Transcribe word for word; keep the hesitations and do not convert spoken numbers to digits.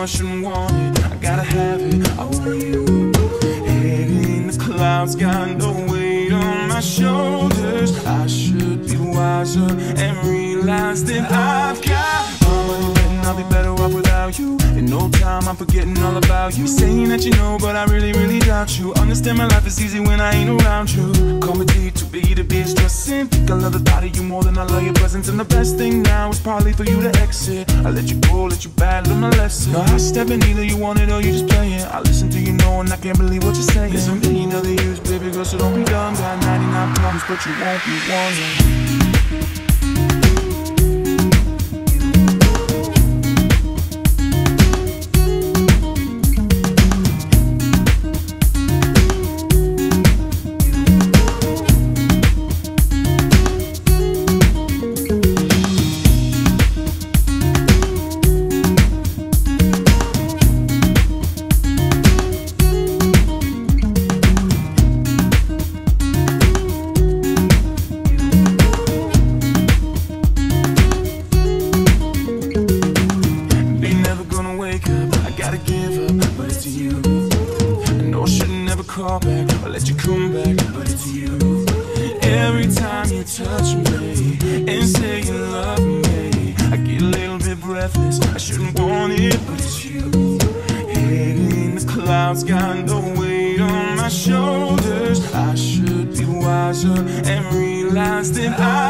shouldn't want it. I gotta have it, I want you. Head in the clouds, got no weight on my shoulders. I should be wiser and realize that I've got all and I'll be better off without you. In no time I'm forgetting all about you. Saying that you know, but I really, really doubt you. Understand my life is easy when I ain't around you. Call me deep to be to be stressing. Think I love the thought of you more than I love your presence. And the best thing now is probably for you to exit. I let you go, let you bad, learn my lesson. No, I step in, either you want it or you just play it. I listen to you know and I can't believe what you're saying. There's a million other years, baby girl, so don't be dumb. Got ninety-nine problems, but you won't be one. Call back or let you come back, but it's you. Every time you touch me and say you love me, I get a little bit breathless. I shouldn't want it, but it's you. Head in the clouds, got no weight on my shoulders. I should be wiser and realize that I